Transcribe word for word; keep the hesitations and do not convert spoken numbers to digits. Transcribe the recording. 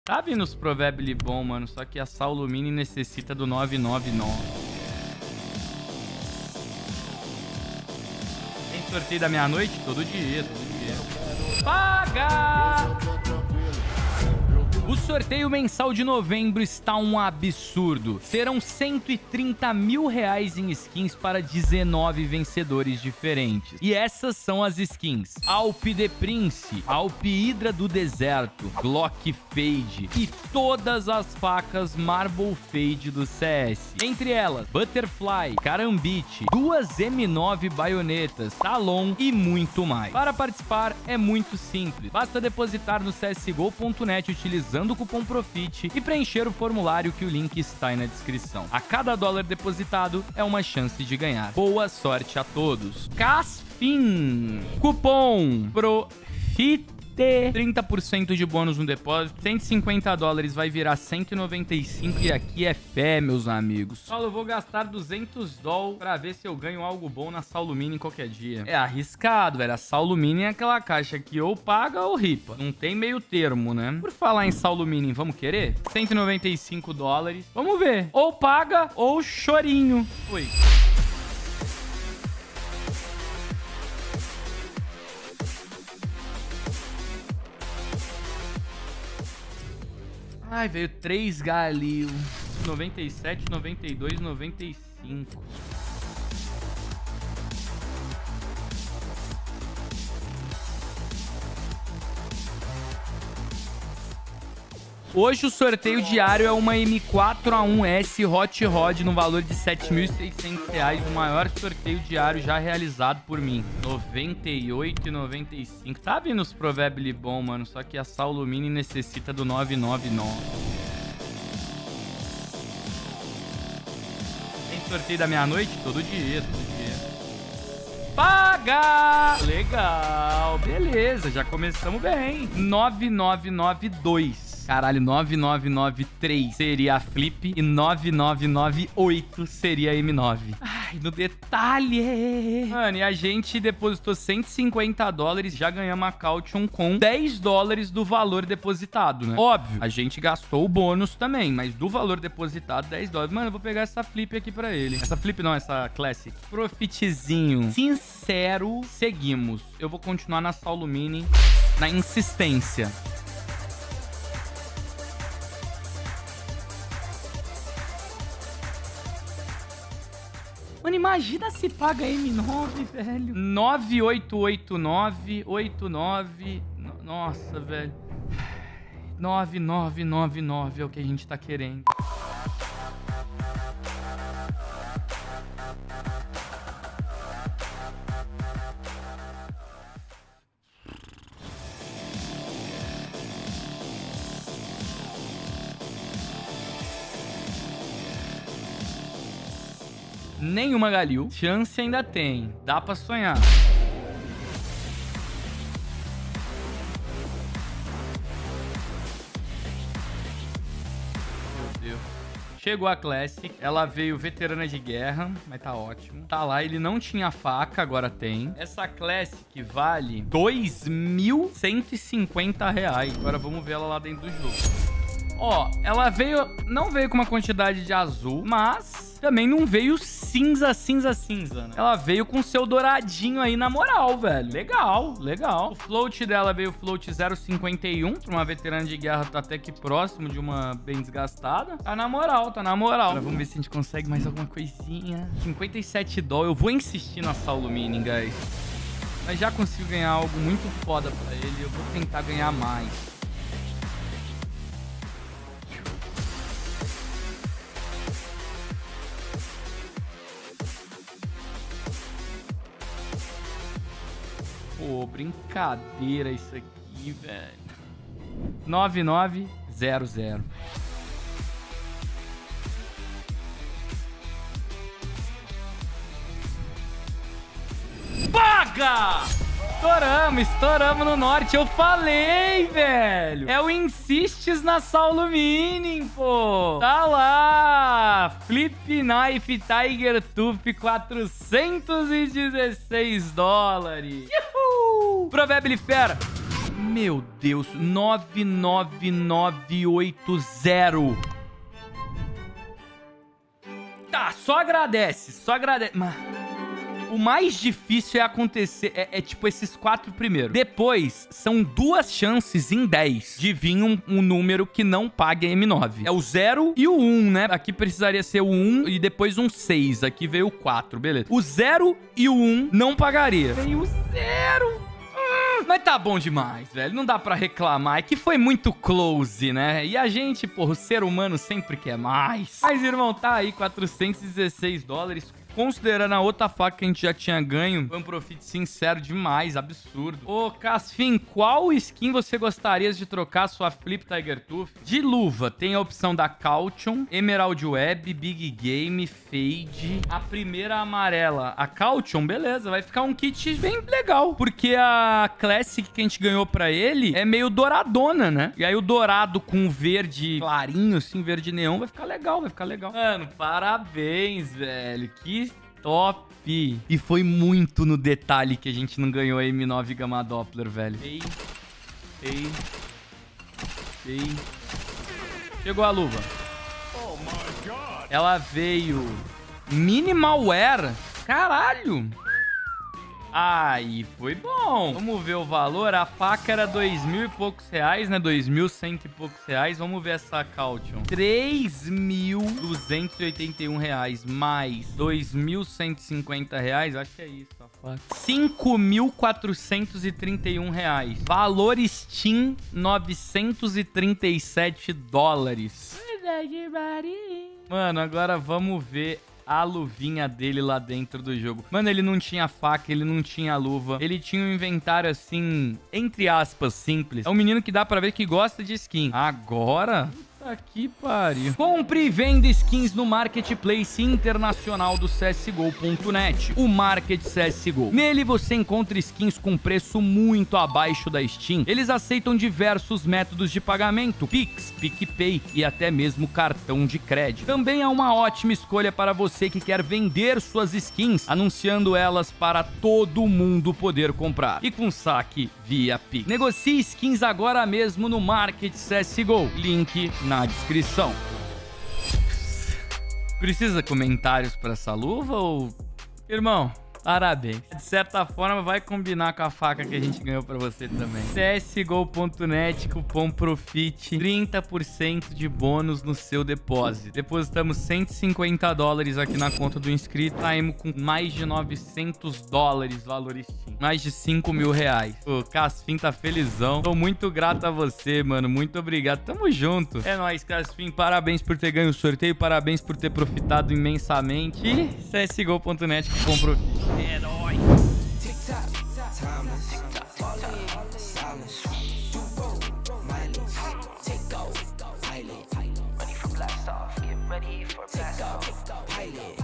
Tá vindo os Provably bom, mano. Só que a Saulo Mini necessita do nove nove nove. Tem sorteio da meia-noite? Todo dia, todo dia. Paga! O sorteio mensal de novembro está um absurdo. Serão cento e trinta mil reais em skins para dezenove vencedores diferentes. E essas são as skins: Alp The Prince, Alp Hydra do Deserto, Glock Fade e todas as facas Marble Fade do C S. Entre elas, Butterfly, Karambit, duas M nove baionetas, Talon e muito mais. Para participar é muito simples. Basta depositar no C S G O ponto net utilizando o cupom PROFIT e preencher o formulário que o link está aí na descrição. A cada dólar depositado é uma chance de ganhar. Boa sorte a todos. Casfin. Cupom PROFIT. trinta por cento de bônus no depósito. cento e cinquenta dólares vai virar cento e noventa e cinco. E aqui é fé, meus amigos. Paulo, eu vou gastar duzentos dólares pra ver se eu ganho algo bom na Saulo Mini qualquer dia. É arriscado, velho. A Saulo Mini é aquela caixa que ou paga ou ripa. Não tem meio termo, né? Por falar em Saulo Mini, vamos querer? cento e noventa e cinco dólares. Vamos ver. Ou paga ou chorinho. Oi. Ai, veio três Galil. noventa e sete, noventa e dois, noventa e cinco. Hoje o sorteio diário é uma M quatro A um S Hot Rod no valor de sete mil e seiscentos reais, o maior sorteio diário já realizado por mim. noventa e oito e noventa e cinco. Tá vindo os Provably bom, mano, só que a Saulo Mini necessita do nove nove nove. Tem sorteio da meia-noite? Todo dia, todo dia. Paga! Legal, beleza, já começamos bem. nove nove nove dois. Caralho, nove nove nove três seria a Flip e nove nove nove oito seria a M nove. Ai, no detalhe. Mano, e a gente depositou cento e cinquenta dólares, já ganhamos a Caution com dez dólares do valor depositado, né? Óbvio, a gente gastou o bônus também, mas do valor depositado, dez dólares. Mano, eu vou pegar essa Flip aqui pra ele. Essa Flip não, essa Classic. Profitzinho sincero. Seguimos. Eu vou continuar na Saulo Mini, na insistência. Mano, imagina se paga M nove, velho. nove oito oito nove oito nove. Nossa, velho. nove nove nove nove é o que a gente tá querendo. Nenhuma Galil. Chance ainda tem. Dá pra sonhar. Meu Deus. Chegou a Classic. Ela veio veterana de guerra, mas tá ótimo. Tá lá, ele não tinha faca, agora tem. Essa Classic vale dois mil cento e cinquenta reais. Agora vamos ver ela lá dentro do jogo. Ó, ela veio... Não veio com uma quantidade de azul, mas... também não veio cinza, cinza, cinza, né? Ela veio com seu douradinho aí na moral, velho. Legal, legal. O float dela veio float zero vírgula cinquenta e um. Pra uma veterana de guerra, tá até que próximo de uma bem desgastada. Tá na moral, tá na moral. Agora vamos ver se a gente consegue mais alguma coisinha. cinquenta e sete dólares. Eu vou insistir na Saulo Mini, guys. Mas já consigo ganhar algo muito foda pra ele. Eu vou tentar ganhar mais. Pô, brincadeira isso aqui, velho. nove nove zero zero. Paga! Estouramos, estouramos no norte. Eu falei, velho. É o Insistes na Saulo Mini, pô. Tá lá. Flip Knife Tiger Tooth, quatrocentos e dezesseis dólares. Uhul! Provably fera. Meu Deus, nove nove nove oito zero. Tá, só agradece, só agradece. Mas o mais difícil é acontecer, é, é tipo esses quatro primeiros. Depois, são duas chances em dez de vir um, um número que não pague a M nove. É o zero e o um, né? Aqui precisaria ser o um e depois um seis. Aqui veio o quatro, beleza. O zero e o um não pagaria. Veio o zero. Hum, mas tá bom demais, velho. Não dá pra reclamar. É que foi muito close, né? E a gente, porra, o ser humano sempre quer mais. Mas, irmão, tá aí quatrocentos e dezesseis dólares. Considerando a outra faca que a gente já tinha ganho, foi um profit sincero demais, absurdo. Ô, Casfin, qual skin você gostaria de trocar sua Flip Tiger Tooth? De luva, tem a opção da Caution, Emerald Web, Big Game, Fade. A primeira amarela, a Caution, beleza, vai ficar um kit bem legal. Porque a Classic que a gente ganhou pra ele é meio douradona, né? E aí o dourado com verde clarinho, assim, verde neon, vai ficar legal, vai ficar legal. Mano, parabéns, velho. Que top! E foi muito no detalhe que a gente não ganhou a M nove Gamma Doppler, velho. Ei, ei, ei. Chegou a luva. Oh my God. Ela veio Minimal Wear. Caralho! Aí, foi bom. Vamos ver o valor. A faca era dois mil e poucos reais, né? dois mil cento e poucos reais. Vamos ver essa Caution. três mil duzentos e oitenta e um reais mais dois mil cento e cinquenta reais. Acho que é isso a faca. cinco mil quatrocentos e trinta e um reais. Valor Steam, novecentos e trinta e sete dólares. Mano, agora vamos ver a luvinha dele lá dentro do jogo. Mano, ele não tinha faca, ele não tinha luva. Ele tinha um inventário, assim, entre aspas, simples. É um menino que dá pra ver que gosta de skin. Agora... Puta que pariu. Compre e venda skins no Marketplace Internacional do C S G O ponto net, o Market C S G O. Nele você encontra skins com preço muito abaixo da Steam. Eles aceitam diversos métodos de pagamento, Pix, PicPay e até mesmo cartão de crédito. Também é uma ótima escolha para você que quer vender suas skins, anunciando elas para todo mundo poder comprar. E com saque via Pix. Negocie skins agora mesmo no Market C S G O. Link na descrição. Precisa comentários para essa luva ou... Irmão, parabéns. De certa forma vai combinar com a faca que a gente ganhou para você também. C S G O ponto net, cupom PROFIT, trinta por cento de bônus no seu depósito. Depositamos cento e cinquenta dólares aqui na conta do inscrito. Saímos com mais de novecentos dólares valor Steam. Mais de cinco mil reais. O Casfin tá felizão. Tô muito grato a você, mano. Muito obrigado. Tamo junto. É nóis, Casfin. Parabéns por ter ganho o sorteio. Parabéns por ter profitado imensamente. E C S G O ponto net com profit. É nóis. Ready for blast off, get ready for blast off.